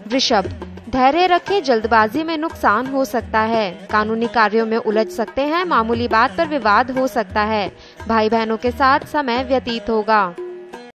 वृषभ, धैर्य रखें, जल्दबाजी में नुकसान हो सकता है। कानूनी कार्यों में उलझ सकते हैं, मामूली बात पर विवाद हो सकता है। भाई बहनों के साथ समय व्यतीत होगा।